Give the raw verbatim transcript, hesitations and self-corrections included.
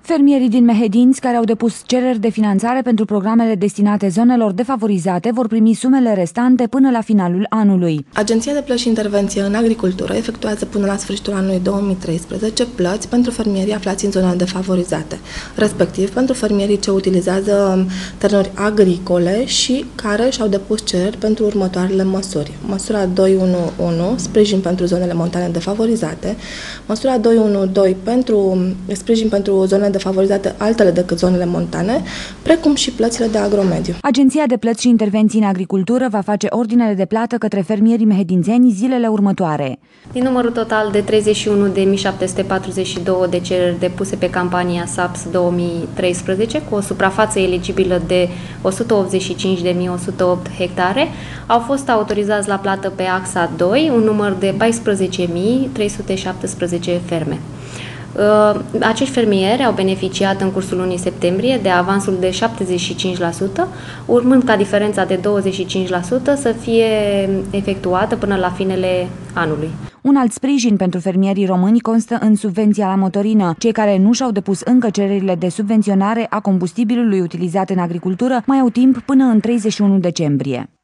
Fermierii din Mehedinți care au depus cereri de finanțare pentru programele destinate zonelor defavorizate vor primi sumele restante până la finalul anului. Agenția de Plăți și Intervenție în Agricultură efectuează până la sfârșitul anului două mii treisprezece plăți pentru fermierii aflați în zonele defavorizate, respectiv pentru fermierii ce utilizează terenuri agricole și care și-au depus cereri pentru următoarele măsuri. Măsura doi unu unu, sprijin pentru zonele montane defavorizate, măsura doi unu doi pentru sprijin pentru zonele defavorizate altele decât zonele montane, precum și plățile de agromediu. Agenția de Plăți și Intervenții în Agricultură va face ordinele de plată către fermierii mehedințeni zilele următoare. Din numărul total de treizeci și unu de mii șapte sute patruzeci și doi de cereri depuse pe campania S A P S două mii treisprezece, cu o suprafață eligibilă de o sută optzeci și cinci de mii o sută opt hectare, au fost autorizați la plată pe axa doi un număr de paisprezece mii trei sute șaptesprezece ferme. Acești fermieri au beneficiat în cursul lunii septembrie de avansul de șaptezeci și cinci la sută, urmând ca diferența de douăzeci și cinci la sută să fie efectuată până la finele anului. Un alt sprijin pentru fermierii români constă în subvenția la motorină. Cei care nu și-au depus încă cererile de subvenționare a combustibilului utilizat în agricultură mai au timp până în treizeci și unu decembrie.